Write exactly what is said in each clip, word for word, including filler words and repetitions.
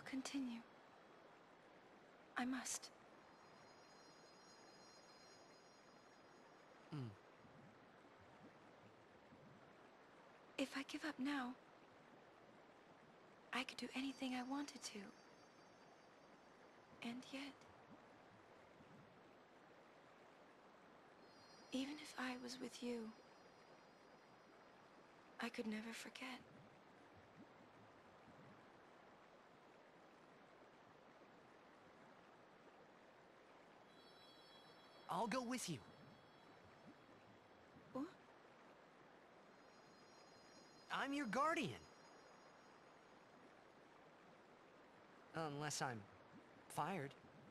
continue. I must. Hmm. If I give up now, I could do anything I wanted to. And yet, even if I was with you, I could never forget. I'll go with you. What? I'm your guardian. Unless I'm fired.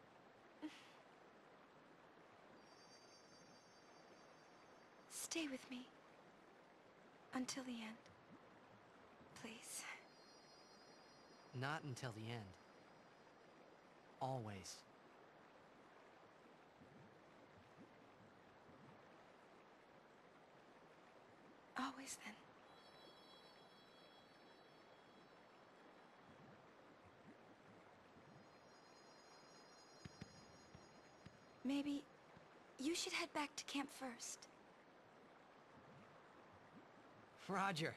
Stay with me. Until the end. Please. Not until the end. Always. Always then. Maybe you should head back to camp first. Roger.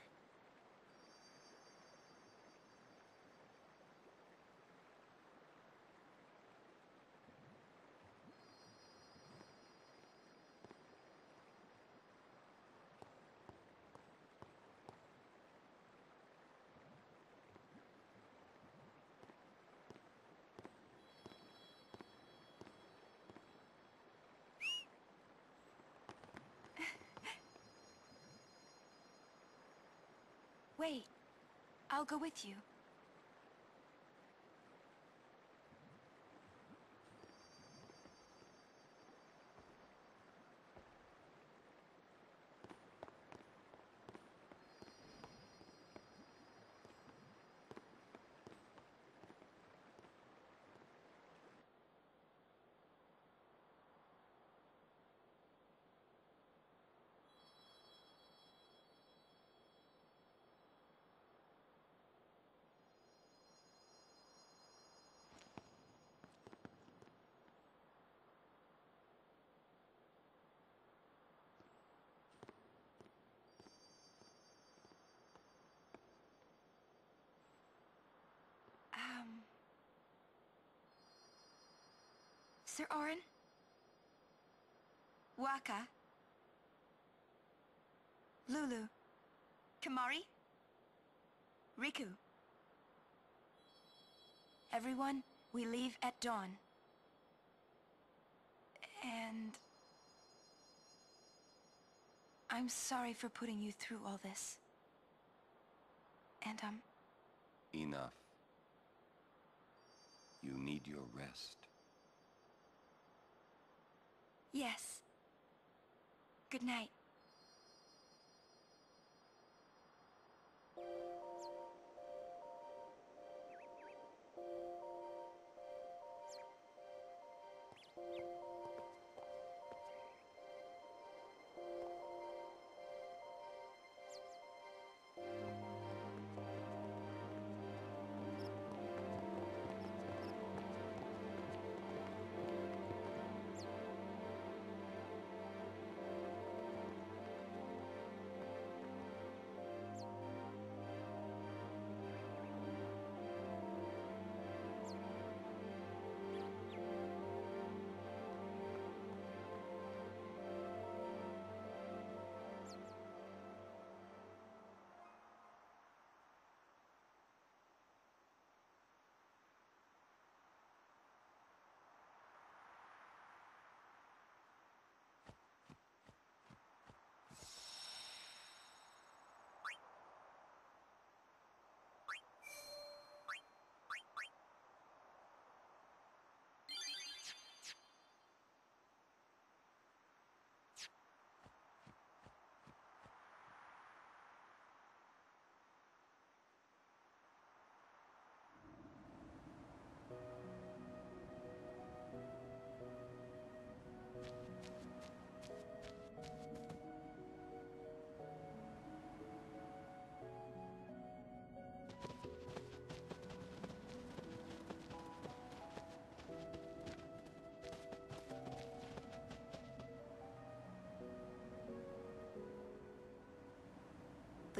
Wait. I'll go with you. Um... Sir Auron? Wakka? Lulu? Kimahri? Riku? Everyone, we leave at dawn. And... I'm sorry for putting you through all this. And, um... Enough. You need your rest. Yes. Good night.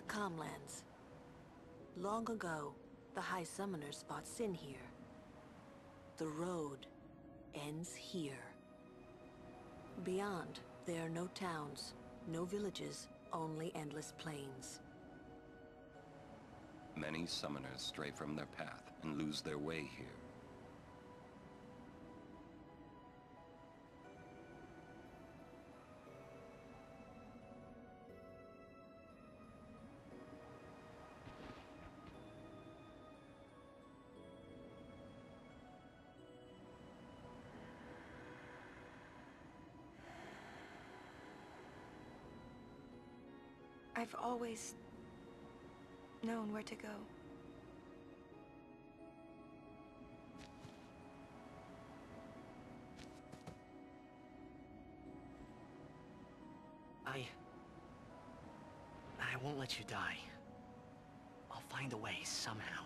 Calmlands. Long ago, the High Summoners fought Sin here. The road ends here. Beyond, there are no towns, no villages, only endless plains. Many summoners stray from their path and lose their way here. I've always known where to go. I... I won't let you die. I'll find a way somehow.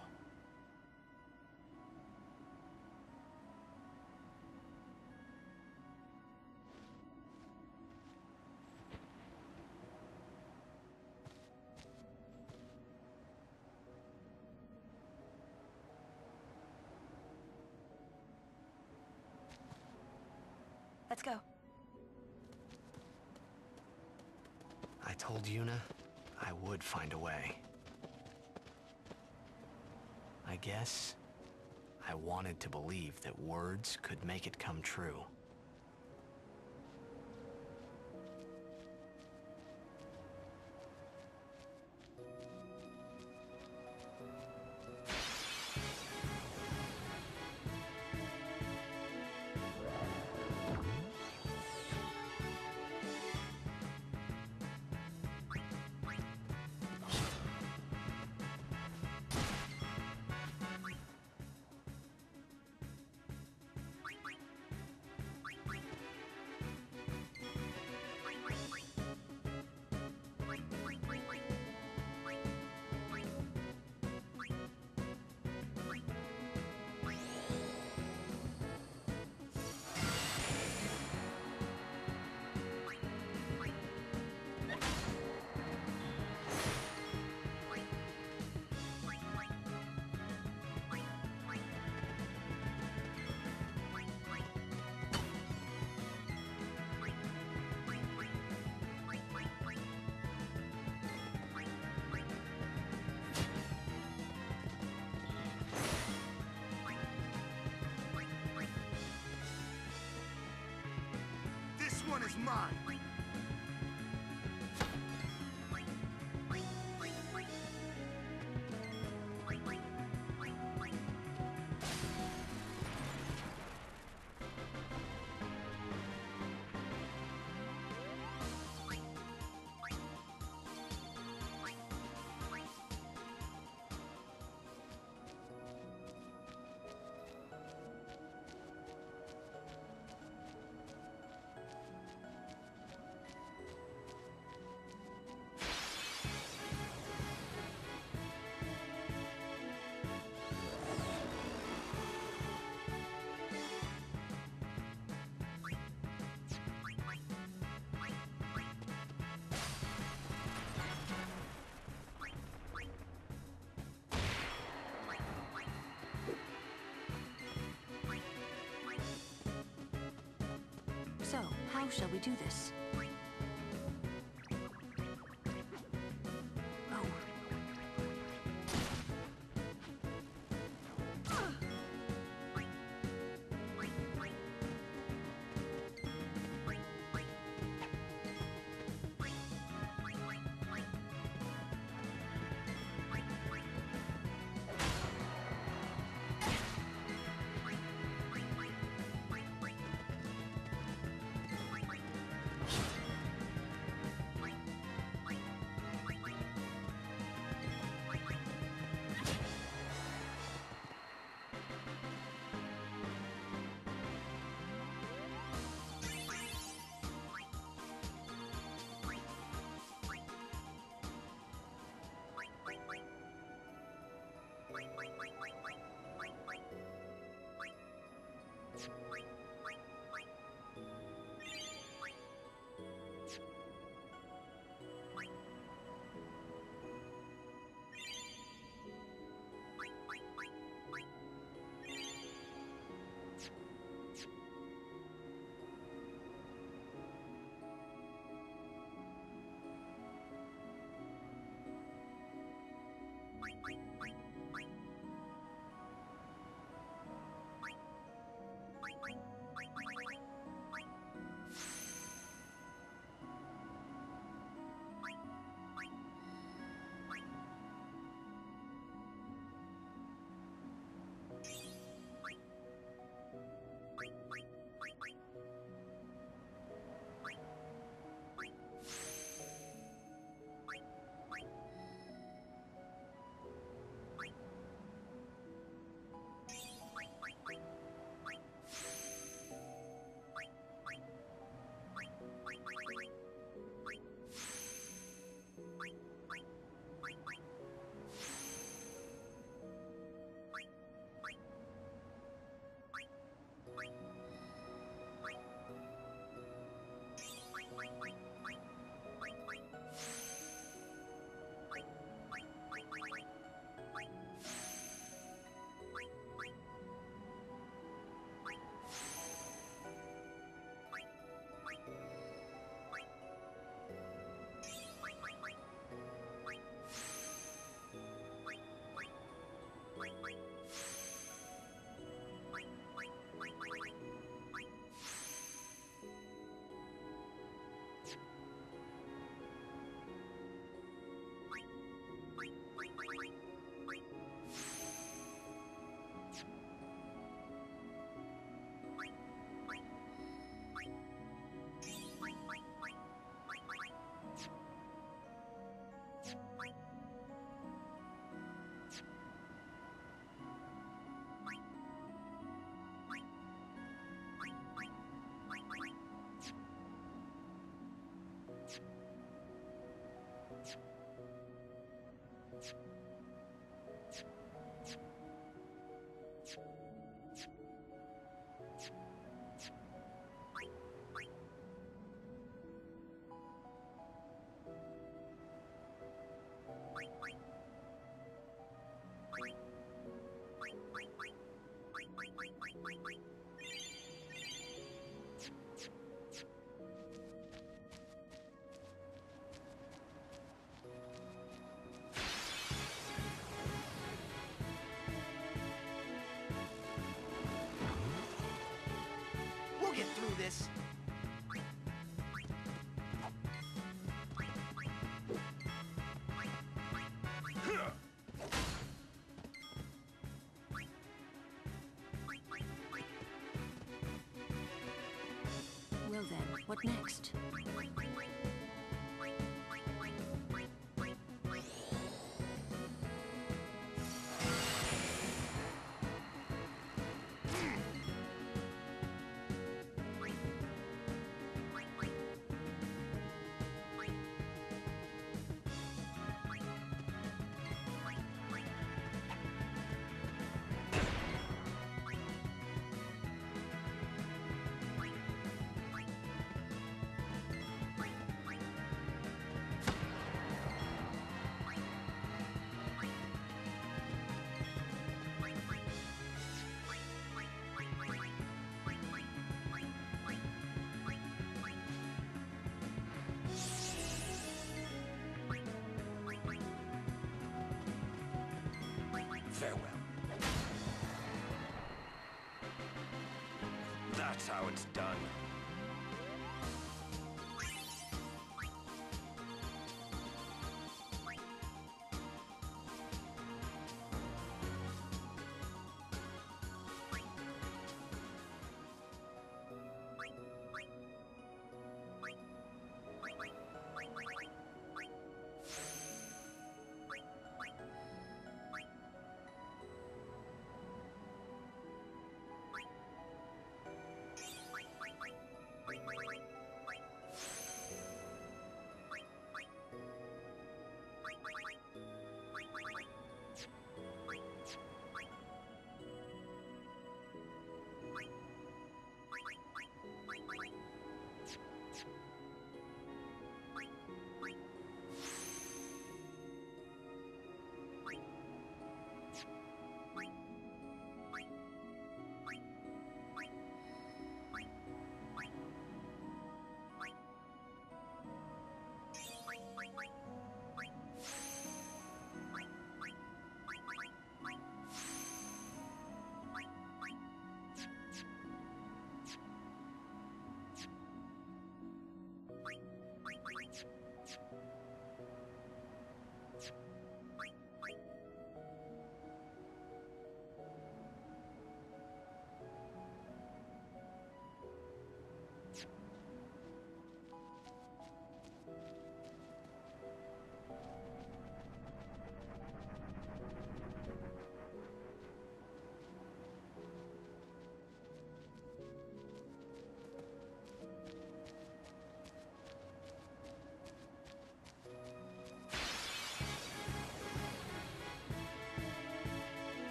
Let's go. I told Yuna I would find a way. I guess I wanted to believe that words could make it come true. This one is mine! So, how shall we do this? Oh. We'll get through this. Well then, what next? Farewell. That's how it's done.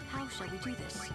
How shall we do this?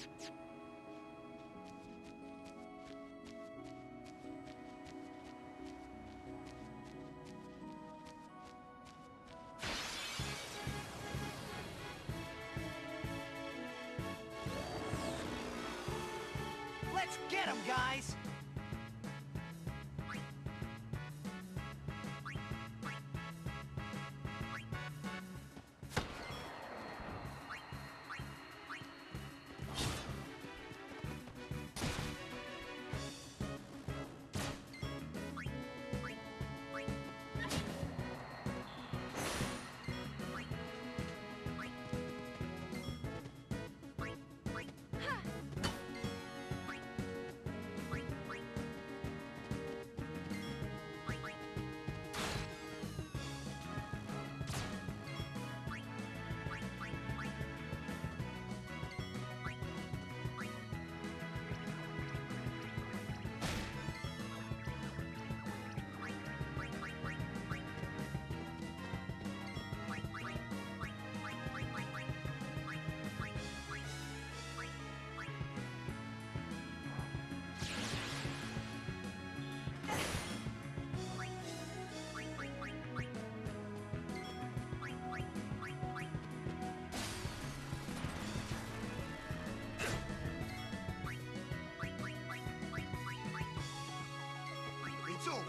Let's get him, guys! It's over.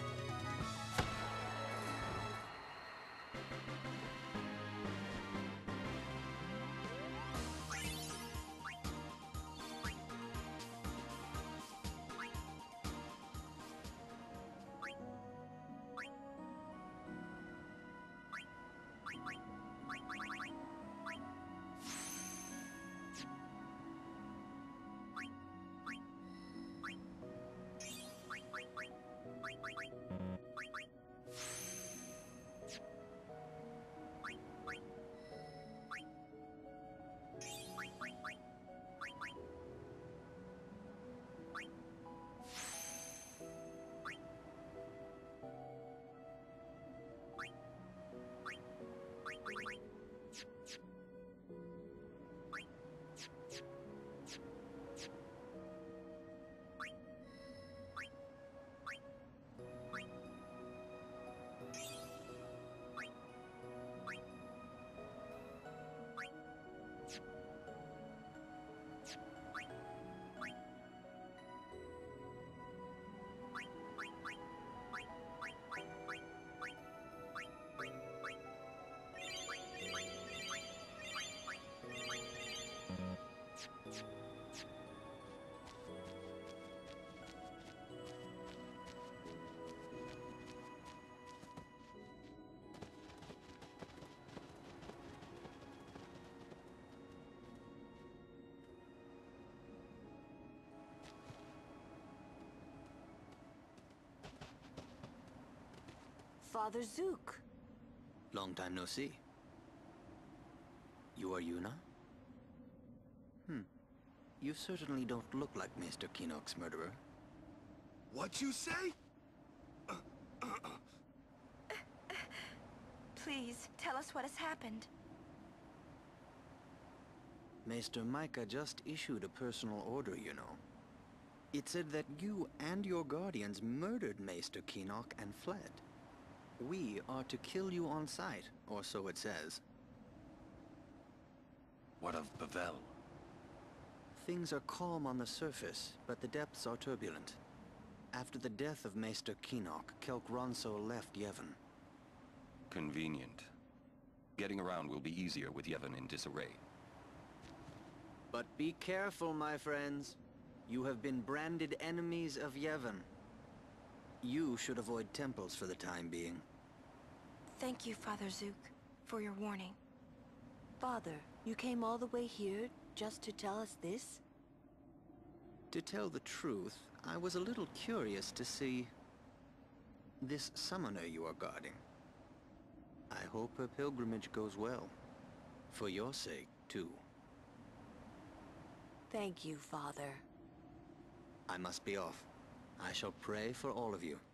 Father Zook. Long time no see. You are Yuna? Hmm. You certainly don't look like Maester Keenock's murderer. What you say? Please, tell us what has happened. Maester Micah just issued a personal order, you know. It said that you and your guardians murdered Maester Keenock and fled. We are to kill you on sight, or so it says. What of Pavel? Things are calm on the surface, but the depths are turbulent. After the death of Maester Keenock, Kelk Ronso left Yevon. Convenient. Getting around will be easier with Yevon in disarray. But be careful, my friends. You have been branded enemies of Yevon. You should avoid temples for the time being. Thank you, Father Zook, for your warning. Father, you came all the way here just to tell us this? To tell the truth, I was a little curious to see this summoner you are guarding. I hope her pilgrimage goes well. For your sake, too. Thank you, Father. I must be off. I shall pray for all of you.